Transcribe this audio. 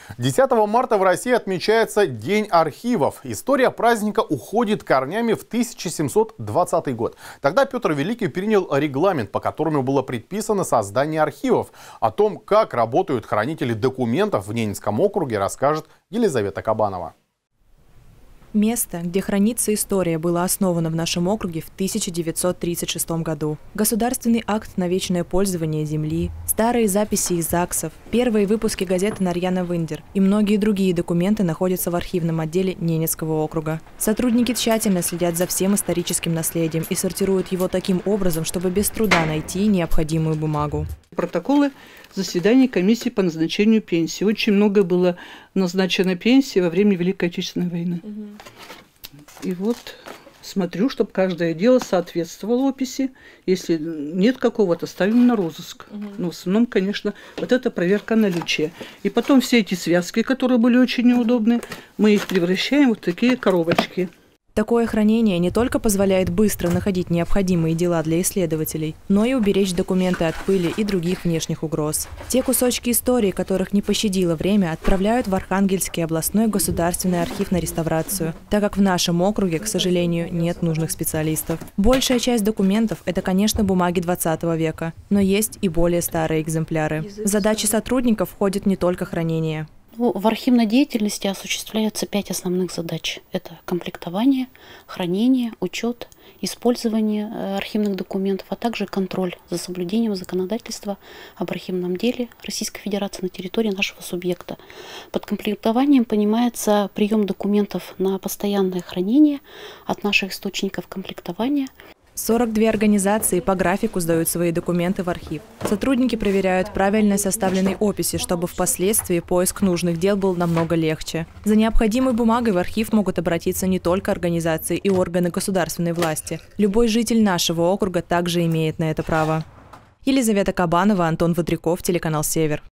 10 марта в России отмечается День архивов. История праздника уходит корнями в 1720 год. Тогда Петр Великий принял регламент, по которому было предписано создание архивов. О том, как работают хранители документов в Ненецком округе, расскажет Елизавета Кабанова. Место, где хранится история, было основано в нашем округе в 1936 году. Государственный акт на вечное пользование земли, старые записи из ЗАГСов, первые выпуски газеты «Нарьяна Виндер» и многие другие документы находятся в архивном отделе Ненецкого округа. Сотрудники тщательно следят за всем историческим наследием и сортируют его таким образом, чтобы без труда найти необходимую бумагу. Протоколы заседаний комиссии по назначению пенсии. Очень много было назначено пенсии во время Великой Отечественной войны. И вот смотрю, чтобы каждое дело соответствовало описи. Если нет какого-то, ставим на розыск. Но в основном, конечно, вот это проверка наличия. И потом все эти связки, которые были очень неудобны, мы их превращаем в вот такие коробочки. Такое хранение не только позволяет быстро находить необходимые дела для исследователей, но и уберечь документы от пыли и других внешних угроз. Те кусочки истории, которых не пощадило время, отправляют в Архангельский областной государственный архив на реставрацию, так как в нашем округе, к сожалению, нет нужных специалистов. Большая часть документов – это, конечно, бумаги 20 века, но есть и более старые экземпляры. В задачи сотрудников входит не только хранение. В архивной деятельности осуществляются 5 основных задач. Это комплектование, хранение, учет, использование архивных документов, а также контроль за соблюдением законодательства об архивном деле Российской Федерации на территории нашего субъекта. Под комплектованием понимается прием документов на постоянное хранение от наших источников комплектования. 42 организации по графику сдают свои документы в архив. Сотрудники проверяют правильность составленной описи, чтобы впоследствии поиск нужных дел был намного легче. За необходимой бумагой в архив могут обратиться не только организации и органы государственной власти. Любой житель нашего округа также имеет на это право. Елизавета Кабанова, Антон Водряков, телеканал «Север».